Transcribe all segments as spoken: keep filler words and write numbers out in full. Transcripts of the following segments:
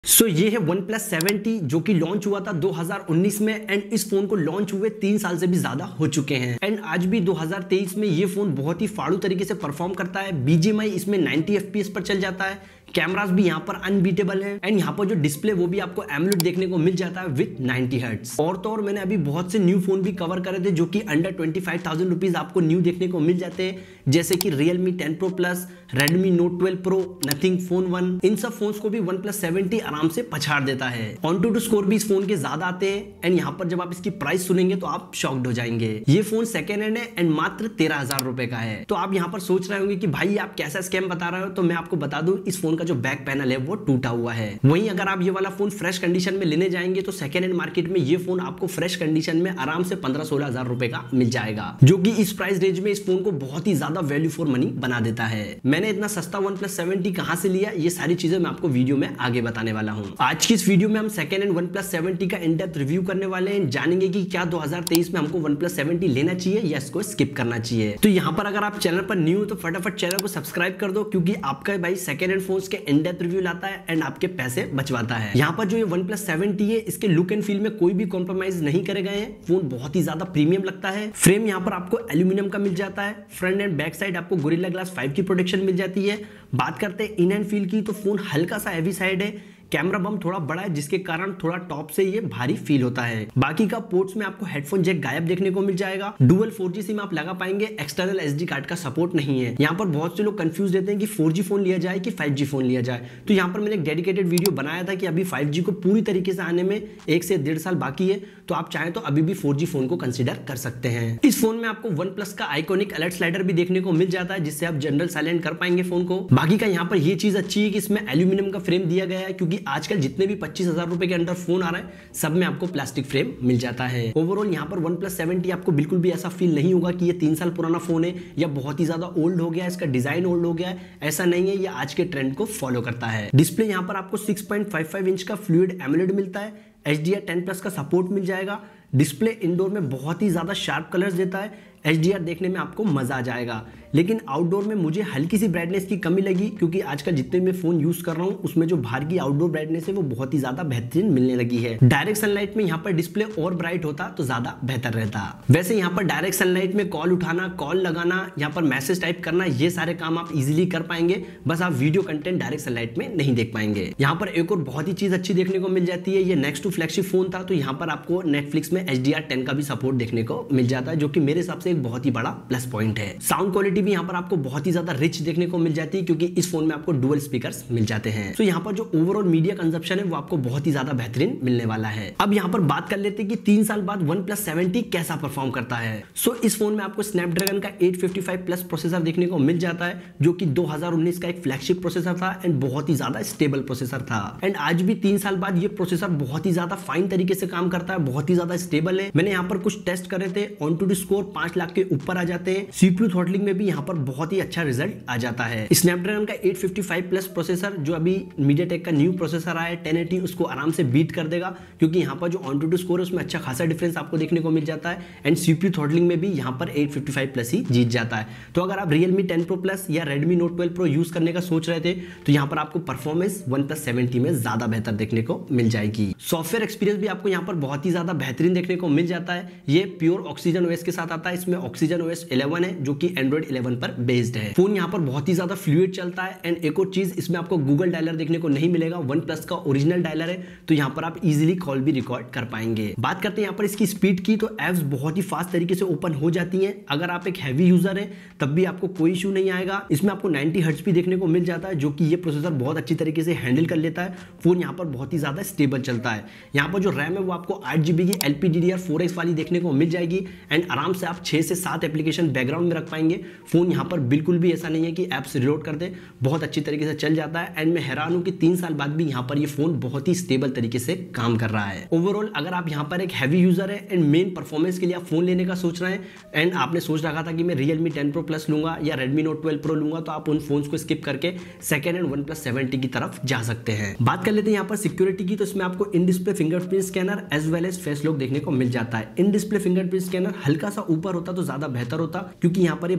सो so, ये है one plus seventy जो कि लॉन्च हुआ था दो हज़ार उन्नीस में एंड इस फोन को लॉन्च हुए तीन साल से भी ज्यादा हो चुके हैं एंड आज भी दो हज़ार तेईस में ये फोन बहुत ही फाड़ू तरीके से परफॉर्म करता है। बीजीएमआई इसमें नाइंटी एफपीएस पर चल जाता है, कैमरास भी यहाँ पर अनबीटेबल है एंड यहाँ पर जो डिस्प्ले वो भी आपको एमोलेड देखने को मिल जाता है विद नाइंटी हर्ट्ज। और तो और मैंने अभी बहुत से न्यू फोन भी कवर करे थे जो कि under twenty five thousand rupees आपको न्यू देखने को मिल जाते हैं, जैसे कि Realme ten pro plus, Redmi note twelve pro, Nothing phone one. इन सब फोन्स को भी वन प्लस सेवेंटी आराम से पछाड़ देता है। ऑन टू टू स्कोर भी इस फोन के ज्यादा आते हैं एंड यहाँ पर जब आप इसकी प्राइस सुनेंगे तो आप शॉक्ड हो जाएंगे। ये फोन सेकेंड हैंड है एंड मात्र तेरह हजार रुपए का है। तो आप यहाँ पर सोच रहे होंगे कि भाई आप कैसा स्कैम बता रहे हो, तो मैं आपको बता दूं इस फोन का जो बैक पैनल है वो टूटा हुआ है। वहीं अगर आप ये वाला फोन फ्रेश कंडीशन में लेने जाएंगे तो सेकेंड हैंड मार्केट में ये फोन आपको फ्रेश कंडीशन में आराम से पंद्रह सोलह हजार रुपए का मिल जाएगा, जो कि इस प्राइस रेंज में इस फोन को बहुत ही ज्यादा वैल्यू फॉर मनी बना देता है। मैंने इतना सस्ता वन प्लस सेवेंटी कहां से लिया, ये सारी चीजें मैं आपको वीडियो में आगे बताने वाला हूं। आज की इस वीडियो में हम second hand OnePlus seventy का इन डेप्थ रिव्यू करने वाले हैं, जानेंगे कि क्या दो हज़ार तेईस में हमको वन प्लस सेवेंटी लेना चाहिए या इसको स्किप करना चाहिए। तो यहाँ पर अगर आप चैनल पर न्यू हो तो फटाफट चैनल को सब्सक्राइब कर दो, क्योंकि आपका भाई सेकेंड हैंड फोन्स के इन डेप्थ रिव्यू लाता है एंड आपके पैसे बचवाता है। यहाँ पर जो ये वन प्लस सेवेंटी है इसके लुक एंड फील में कोई भी कॉम्प्रोमाइज नहीं करे गए हैं। फोन बहुत ही ज्यादा प्रीमियम लगता है। फ्रेम यहाँ पर आपको एल्यूमिनियम का मिल जाता है। फ्रंट एंड बैक साइड आपको गोरिल्ला ग्लास फाइव की प्रोटेक्शन मिल जाती है। बात करते हैं इन एंड फील की, तो फोन हल्का सा हैवी साइड है। कैमरा बम थोड़ा बड़ा है जिसके कारण थोड़ा टॉप से ये भारी फील होता है। बाकी का पोर्ट्स में आपको हेडफोन जैक गायब देखने को मिल जाएगा। डुअल फोर जी सिम आप लगा पाएंगे, एक्सटर्नल एसडी कार्ड का सपोर्ट नहीं है। यहाँ पर बहुत से लोग कंफ्यूज रहते हैं कि फोर जी फोन लिया जाए कि फाइव जी फोन लिया जाए, तो यहाँ पर मैंने एक डेडिकेटेड वीडियो बनाया था कि अभी फाइव जी को पूरी तरीके से आने में एक से डेढ़ साल बाकी है, तो आप चाहें तो अभी भी फोर जी फोन को कंसिडर कर सकते हैं। इस फोन में आपको वन प्लस का आइकॉनिक अलर्ट स्लाइडर भी देखने को मिल जाता है, जिससे आप जनरल साइलेंट कर पाएंगे फोन को। बाकी का यहाँ पर ये चीज अच्छी है कि इसमें एल्यूमिनियम का फ्रेम दिया गया है, क्योंकि आजकल जितने भी पच्चीस हजार रुपए के अंदर फोन आ रहा है सब में आपको प्लास्टिक फ्रेम मिल जाता है। ओवरऑल यहाँ पर वन प्लस सेवेंटी आपको बिल्कुल भी ऐसा फील नहीं होगा कि ये तीन साल पुराना फोन है या बहुत ही ज्यादा ओल्ड हो गया है, इसका डिजाइन ओल्ड हो गया है। ऐसा नहीं है, ये आज के ट्रेंड को फॉलो करता है। डिस्प्ले यहाँ पर आपको six point five five inch का फ्लूइड एमोलेड मिलता है। H D R ten plus का सपोर्ट मिल जाएगा। डिस्प्ले इंडोर में बहुत ही ज्यादा शार्प कलर्स देता है। एच डी आर देखने में आपको मजा आ जाएगा, लेकिन आउटडोर में मुझे हल्की सी ब्राइटनेस की कमी लगी, क्योंकि आजकल जितने मैं फोन यूज कर रहा हूं उसमें जो बाहर की आउटडोर ब्राइटनेस है वो बहुत ही ज्यादा बेहतरीन मिलने लगी है। डायरेक्ट सनलाइट में यहाँ पर डिस्प्ले और ब्राइट होता तो ज्यादा बेहतर रहता। वैसे यहाँ पर डायरेक्ट सनलाइट में कॉल उठाना, कॉल लगाना, यहाँ पर मैसेज टाइप करना, ये सारे काम आप इजिली कर पाएंगे, बस आप वीडियो कंटेंट डायरेक्ट सनलाइट में नहीं देख पाएंगे। यहाँ पर एक और बहुत ही चीज अच्छी देखने को मिल जाती है, ये नेक्स्ट टू फ्लैगशिप फोन था, तो यहाँ पर आपको नेटफ्लिक्स में एच डी आर टेन का भी सपोर्ट देखने को मिल जाता है, जो कि मेरे हिसाब से एक बहुत ही बड़ा प्लस पॉइंट है। साउंड क्वालिटी भी यहाँ पर आपको बहुत ही ज्यादा रिच देखने को मिल जाती है, क्योंकि इस फोन में आपको डुअल स्पीकर्स मिल जाते हैं। तो यहाँ पर जो ओवरऑल मीडिया कंजप्शन है वो आपको बहुत ही ज्यादा बेहतरीन मिलने वाला है। अब यहाँ पर बात कर लेते हैं कि तीन साल बाद वन प्लस सेवेंटी कैसा परफॉर्म करता है। सो इस फोन में आपको स्नैपड्रैगन का eight fifty five plus processor देखने को मिल जाता है, जो कि दो हज़ार उन्नीस का एक फ्लैगशिप प्रोसेसर था एंड बहुत ही ज्यादा स्टेबल प्रोसेसर था। एंड आज भी तीन साल बाद ये प्रोसेसर बहुत ही ज्यादा फाइन तरीके से काम करता है, बहुत ही ज्यादा स्टेबल है। मैंने यहाँ पर कुछ टेस्ट करे थे, ऑन टू स्कोर पांच लाख के ऊपर आ जाते हैं। सीपीयू थ्रॉटलिंग में भी यहाँ पर बहुत ही अच्छा रिजल्ट आ जाता है। स्नैपड्रैगन का eight fifty five plus processor जो अभी मीडियाटेक का न्यू प्रोसेसर आया है टेन एटी, उसको आराम से बीट कर देगा, क्योंकि यहाँ पर जो ऑन टू स्कोर है उसमें अच्छा खासा डिफरेंस आपको देखने को मिल जाता है। एंड सीपीयू थ्रॉटलिंग में भी यहाँ पर एट फिफ्टी फाइव प्लस ही जीत जाता है। तो अगर आप रियलमी टेन प्रो प्लस या Redmi note twelve pro use करने का सोच रहे थे तो यहाँ पर आपको परफॉर्मेंस वन प्लस सेवेंटी में ज्यादा बेहतर देखने को मिल जाएगी। सॉफ्टवेयर एक्सपीरियंस भी आपको यहाँ पर बहुत ही ज्यादा बेहतरीन देखने को मिल जाता है। ये प्योर ऑक्सीजन ओएस के साथ आता है। इसमें ऑक्सीजन ओएस इलेवन है, जो कि एंड्रॉइड इलेवन पर बेस्ड है। फोन यहाँ पर बहुत ही ज्यादा फ्लूइड चलता है। एंड एक और चीज, इसमें आपको गूगल डायलर देखने को नहीं मिलेगा, वन प्लस का ओरिजिनल डायलर है, तो यहाँ पर आप इजीली कॉल भी रिकॉर्ड कर पाएंगे। बात करते हैं यहाँ पर इसकी स्पीड की, तो एप्स बहुत ही फास्ट तरीके से ओपन हो जाती हैं। अगर आप एक हैवी यूजर है तब भी आपको कोई इशू नहीं आएगा। इसमें आपको नाइंटी हर्ट्ज भी देखने को मिल जाता है, जो कि ये प्रोसेसर बहुत अच्छी तरीके से हैंडल कर लेता है। फोन यहाँ पर बहुत ही ज्यादा स्टेबल चलता है। यहाँ पर जो रैम है वो आपको आठ जीबी की L P D D R four X वाली देखने को मिल जाएगी। एंड आराम से आप छह से सात एप्लीकेशन बैकग्राउंड में रख पाएंगे। फोन यहाँ पर बिल्कुल भी ऐसा नहीं है कि ऐप्स रिलोड कर दे, बहुत अच्छी तरीके से चल जाता है। एंड मैं हैरान हूं कि तीन साल बाद भी यहाँ पर ये फोन बहुत ही स्टेबल तरीके से काम कर रहा है। ओवरऑल अगर आप यहाँ पर एक हैवी यूजर है एंड मेन परफॉर्मेंस के लिए आप फोन लेने का सोच रहे हैं एंड आपने सोच रखा था कि मैं रियलमी टेन प्रो प्लस लूंगा या रेडमी नोट ट्वेल्व प्रो लूंगा, तो आप उन फोन्स को स्किप करके second hand OnePlus seventy की तरफ जा सकते हैं। बात कर लेते हैं यहाँ पर सिक्योरिटी की, तो इसमें आपको in display fingerprint scanner as well as face lock देखने को मिल जाता है। इन डिस्प्ले फिंगरप्रिंट स्कैनर हल्का सा ऊपर होता तो ज्यादा बेहतर होता, क्योंकि यहाँ पर ये बार बार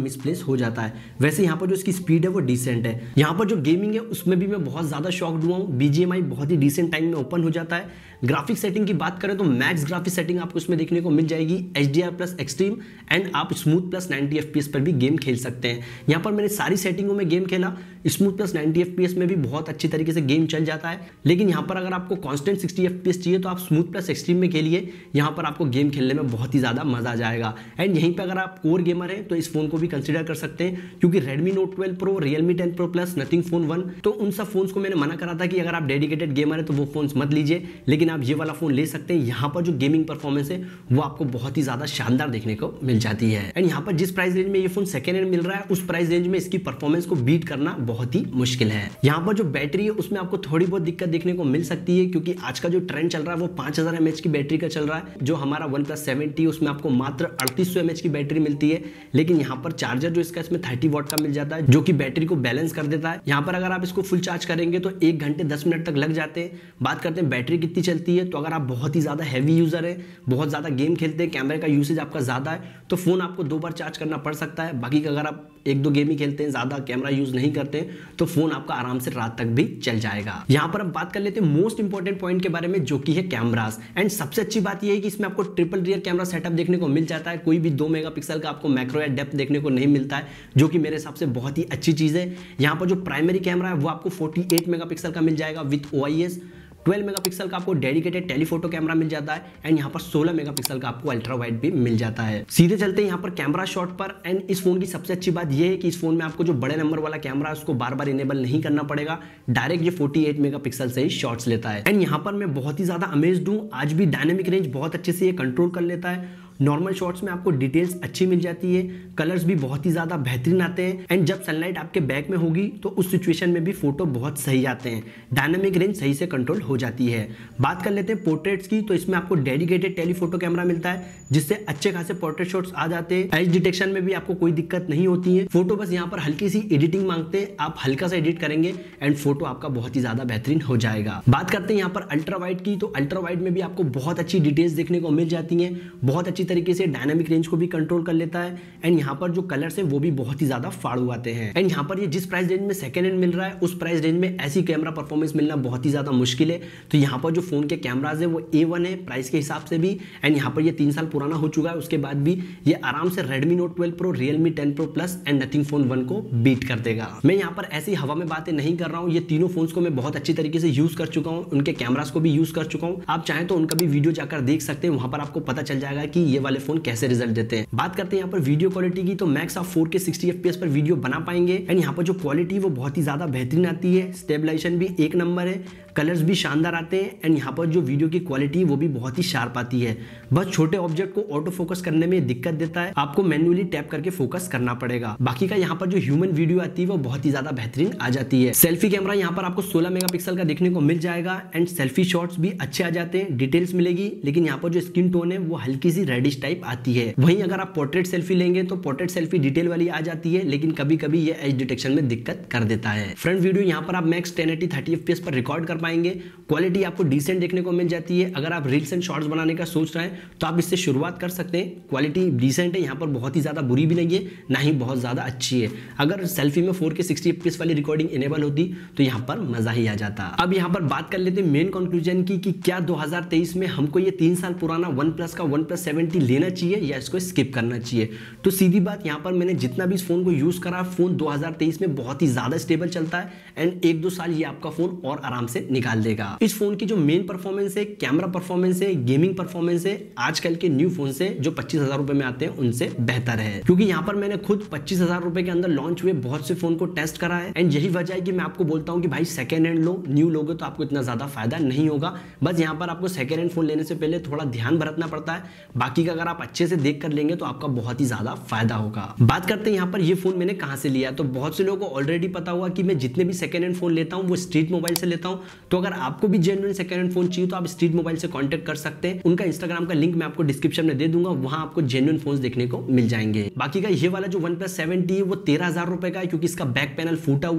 मिसप्लेस हो जाता है। वैसे यहाँ पर जो इसकी स्पीड है वो डिसेंट है। यहाँ पर जो गेमिंग है उसमें भी मैं बहुत ज्यादा शॉक्ड हुआ हूँ। बीजीएमआई बहुत ही डिसेंट टाइम में ओपन हो जाता है। ग्राफिक सेटिंग की बात करें तो मैक्स ग्राफिक सेटिंग आपको इसमें देखने को मिल जाएगी, H D R plus extreme, and आप smooth plus ninety F P S पर भी गेम खेल सकते हैं। यहाँ पर मैंने सारी सेटिंगों में गेम खेला, smooth plus ninety F P S में भी बहुत अच्छी तरीके से गेम चल जाता है। लेकिन यहाँ पर अगर आपको constant sixty F P S चाहिए तो आप स्मूथ प्लस एक्सट्रीम में खेलिए, यहाँ पर आपको गेम खेलने में बहुत ही ज्यादा मजा आ जाएगा। एंड यहीं पर अगर आप कोर गेमर हैं तो इस फोन को भी कंसिडर कर सकते हैं, क्योंकि Redmi note twelve pro, Realme ten pro plus, Nothing phone one, तो उन सब फोन्स को मैंने मना करा था कि अगर आप डेडिकेटेड गेमर है तो वो फोन्स मत लीजिए, लेकिन आप ये वाला फोन ले सकते हैं। यहाँ पर जो गेमिंग परफॉर्मेंस है वो आपको बहुत ही ज्यादा शानदार देखने को मिल जाती है। एंड यहाँ पर जिस प्राइस रेंज में ये फोन सेकेंड हैंड मिल रहा है उस प्राइस रेंज में इसकी परफॉर्मेंस को बीट करना बहुत ही मुश्किल है। यहाँ पर जो बैटरी है उसमें आपको थोड़ी बहुत दिक्कत देखने को मिल सकती है, क्योंकि आज का जो ट्रेंड चल रहा है वो पांच हजार एमएच की बैटरी का चल रहा है। जो हमारा वन प्लस सेवेंटी उसमें आपको मात्र अड़तीस सौ एमएच की बैटरी मिलती है, लेकिन यहाँ पर चार्जर जो इसका इसमें थर्टी वॉट का मिल जाता है, जो कि बैटरी को बैलेंस कर देता है। यहाँ पर अगर आप इसको फुल चार्ज करेंगे तो एक घंटे दस मिनट तक लग जाते हैं। बात करते हैं बैटरी कितनी चलती है, तो अगर आप बहुत ही ज्यादा हैवी यूजर है, बहुत ज्यादा गेम खेलते हैं, कैमरे का यूसेज आपका ज्यादा है, तो फोन आपको दो बार चार्ज करना पड़ सकता है। बाकी का अगर आप एक दो गेम ही खेलते हैं, ज्यादा कैमरा यूज नहीं करते हैं, तो फोन आपका आराम से रात तक भी चल जाएगा। यहाँ पर हम बात कर लेते हैं मोस्ट इंपॉर्टेंट पॉइंट के बारे में, जो कि है कैमरास। एंड सबसे अच्छी बात यह है कि इसमें आपको ट्रिपल रियर कैमरा सेटअप देखने को मिल जाता है। कोई भी दो मेगापिक्सल का आपको मैक्रो या डेप्थ देखने को नहीं मिलता है, जो कि मेरे हिसाब से बहुत ही अच्छी चीज है। यहाँ पर जो प्राइमरी कैमरा है वो आपको अड़तालीस मेगापिक्सल का मिल जाएगा with O I S. Twelve megapixel का आपको डेडिकेटेड टेलीफोटो कैमरा मिल जाता है, एंड यहाँ पर सोलह मेगापिक्सल का आपको अल्ट्रा वाइड भी मिल जाता है। सीधे चलते हैं यहाँ पर कैमरा शॉट पर। एंड इस फोन की सबसे अच्छी बात यह है कि इस फोन में आपको जो बड़े नंबर वाला कैमरा है उसको बार बार इनेबल नहीं करना पड़ेगा, डायरेक्ट ये अड़तालीस मेगापिक्सल से ही शॉट्स लेता है। एंड यहाँ पर मैं बहुत ही ज्यादा अमेज्ड हूँ, आज भी डायनेमिक रेंज बहुत अच्छे से ये कंट्रोल कर लेता है। नॉर्मल शॉट्स में आपको डिटेल्स अच्छी मिल जाती है, कलर्स भी बहुत ही ज्यादा बेहतरीन आते हैं, एंड जब सनलाइट आपके बैक में होगी तो उस सिचुएशन में भी फोटो बहुत सही आते हैं। डायनामिक रेंज सही से कंट्रोल हो जाती है। बात कर लेते हैं पोर्ट्रेट्स की, तो इसमें आपको डेडिकेटेड टेलीफोटो कैमरा मिलता है, जिससे अच्छे खासे पोर्ट्रेट शॉट्स आ जाते हैं। एज डिटेक्शन में भी आपको कोई दिक्कत नहीं होती है। फोटो बस यहाँ पर हल्की सी एडिटिंग मांगते हैं, आप हल्का सा एडिट करेंगे एंड फोटो आपका बहुत ही ज्यादा बेहतरीन हो जाएगा। बात करते हैं यहाँ पर अल्ट्रा वाइड की, तो अल्ट्रा वाइड में भी आपको बहुत अच्छी डिटेल्स देखने को मिल जाती है, बहुत अच्छी तरीके से डायनामिक रेंज को भी कंट्रोल कर लेता है। एंड यहाँ पर जो कलर्स है वो भी बहुत ही ज्यादा फाड़ू आते हैं। एंड यहाँ पर ये जिस प्राइस रेंज में सेकंड हैंड मिल रहा है उस प्राइस रेंज में ऐसी कैमरा परफॉर्मेंस मिलना बहुत ही ज्यादा मुश्किल है। तो यहाँ पर जो फोन के कैमराज है वो ए वन है प्राइस के हिसाब से भी, एंड यहाँ पर ये तीन साल पुराना हो चुका है, उसके बाद भी ये आराम से Redmi note twelve pro, Realme ten pro plus and Nothing phone one को बीट कर देगा। मैं यहाँ पर ऐसी हवा में बातें नहीं कर रहा हूँ, ये तीनों फोन्स को मैं बहुत अच्छी तरीके से यूज कर चुका हूँ, उनके कैमरास को भी यूज कर चुका हूँ। आप चाहें तो उनका भी वीडियो जाकर देख सकते हैं, वहां पर आपको पता चल जाएगा कि ये वाले फोन कैसे रिजल्ट देते हैं। बात करते हैं यहाँ पर वीडियो क्वालिटी की, तो मैक्स आप four K sixty F P S पर वीडियो बना पाएंगे। एंड यहाँ पर जो क्वालिटी वो बहुत ही ज्यादा बेहतरीन आती है, स्टेबलाइजेशन भी एक नंबर है, कलर्स भी शानदार आते हैं, एंड यहाँ पर जो वीडियो की क्वालिटी वो भी बहुत ही शार्प आती है। बस छोटे ऑब्जेक्ट को ऑटो फोकस करने में दिक्कत देता है, आपको मैन्युअली टैप करके फोकस करना पड़ेगा। बाकी का यहाँ पर जो ह्यूमन वीडियो आती है वो बहुत ही ज्यादा बेहतरीन आ जाती है। सेल्फी कैमरा यहाँ पर आपको सोलह मेगापिक्सल का देखने को मिल जाएगा, एंड सेल्फी शॉट्स भी अच्छे आ जाते हैं, डिटेल्स मिलेगी। लेकिन यहाँ पर जो स्किन टोन है वो हल्की सी रेडिश टाइप आती है। वहीं अगर आप पोर्ट्रेट सेल्फी लेंगे तो पोर्ट्रेट सेल्फी डिटेल वाली आ जाती है, लेकिन कभी कभी ये एज डिटेक्शन में दिक्कत कर देता है। फ्रंट वीडियो यहाँ पर आप max ten eighty thirty F P S पर रिकॉर्ड कर पाएंगे, क्वालिटी आपको डिसेंट देखने को मिल जाती है। अगर आप रील्स एंड शॉर्ट्स बनाने का सोच रहे हैं तो आप इससे शुरुआत कर सकते हैं, क्वालिटी डिसेंट है, यहाँ पर बहुत ही ज्यादा बुरी भी नहीं है, ना ही बहुत ज्यादा अच्छी है। अगर सेल्फी में four K sixty F P S वाली रिकॉर्डिंग इनेबल होती तो यहाँ पर मजा ही आ जाता। अब यहाँ पर बात कर लेते हैं मेन कंक्लूजन की कि क्या दो हज़ार तेईस में हमको ये तीन साल पुराना वन प्लस का वन प्लस सेवेंटी लेना चाहिए या इसको स्किप करना चाहिए। तो सीधी बात, यहाँ पर मैंने जितना भी इस फोन को यूज करा, फोन दो हज़ार तेईस में बहुत ही ज्यादा स्टेबल चलता है, एंड एक दो साल ये आपका फोन और आराम से निकाल देगा। इस फोन की जो मेन परफॉर्मेंस है, कैमरा परफॉर्मेंस है, गेमिंग परफॉर्मेंस है, आजकल के न्यू फोन से जो पच्चीस हजार रुपए में आते हैं उनसे बेहतर है। क्योंकि यहाँ पर मैंने खुद पच्चीस हजार रुपए के अंदर लॉन्च हुए बहुत से फोन को टेस्ट करा है, एंड यही वजह है कि मैं आपको बोलता हूँ कि भाई सेकेंड हैंड लो, न्यू लोगे तो आपको इतना ज्यादा फायदा नहीं होगा। बस यहाँ पर आपको सेकेंड हैंड फोन लेने से पहले थोड़ा ध्यान बरतना पड़ता है, बाकी का अगर आप अच्छे से देख कर लेंगे तो आपका बहुत ही ज्यादा फायदा होगा। बात करते हैं यहाँ पर ये फोन मैंने कहां से लिया, तो बहुत से लोगों को ऑलरेडी पता हुआ कि मैं जितने भी सेकंड हैंड फोन लेता हूं वो स्ट्रीट मोबाइल से लेता हूं। तो अगर आपको भी जेन्युइन सेकंड हैंड फोन चाहिए तो आप स्ट्रीट मोबाइल से कांटेक्ट कर सकते हैं, उनका इंस्टाग्राम का लिंक मैं आपको डिस्क्रिप्शन में दे दूंगा, वहां आपको जेन्युइन फोन देखने को मिल जाएंगे। बाकी का ये वाला जो वन प्लस सेवेंटी है वो तेरह हजार रुपए का है, क्योंकि इसका बैक पैनल फूटा हुआ है।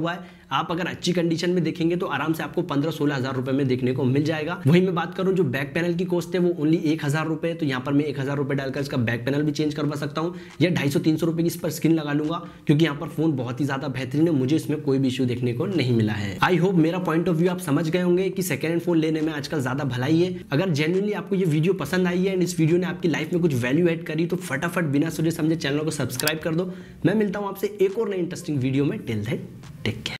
आप अगर अच्छी कंडीशन में देखेंगे तो आराम से आपको पंद्रह सोलह हजार रुपए में देखने को मिल जाएगा। वहीं मैं बात करूं जो बैक पैनल की कॉस्ट है वो ओनली एक हजार रुपए, तो यहाँ पर मैं एक हजार रुपए डालकर इसका बैक पैनल भी चेंज करवा सकता हूँ, या ढाई सौ तीन सौ रुपए की इस पर स्क्रीन लगा लूंगा, क्योंकि यहाँ पर फोन बहुत ही ज्यादा बेहतरीन है, मुझे इसमें कोई भी इश्यू देखने को नहीं मिला है। आई होप मेरा पॉइंट ऑफ व्यू आप समझ गए होंगे कि सेकंड हैंड फोन लेने में आजकल ज्यादा भलाई है। अगर जेन्युइनली आपको ये वीडियो पसंद आई है एंड इस वीडियो ने आपकी लाइफ में कुछ वैल्यू ऐड करी तो फटाफट बिना सोचे समझे चैनल को सब्सक्राइब कर दो। मैं मिलता हूं आपसे एक और नई इंटरेस्टिंग वीडियो में। Till then take care.